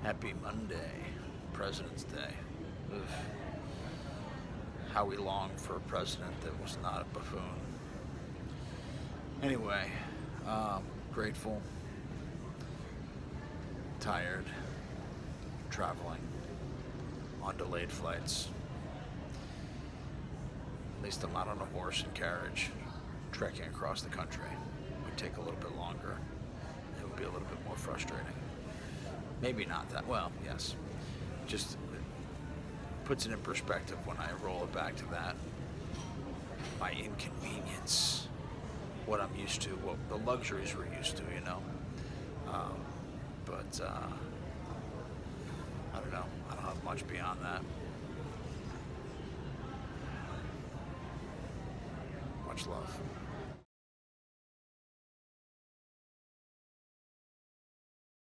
Happy Monday, President's Day. Ugh. How we long for a president that was not a buffoon. Anyway, grateful, tired, traveling on delayed flights. At least I'm not on a horse and carriage trekking across the country. It would take a little bit longer. It would be a little bit more frustrating. Maybe not that, well, yes. Just puts it in perspective when I roll it back to that. My inconvenience, what I'm used to, what the luxuries we're used to, you know. But I don't know. I don't have much beyond that. Much love.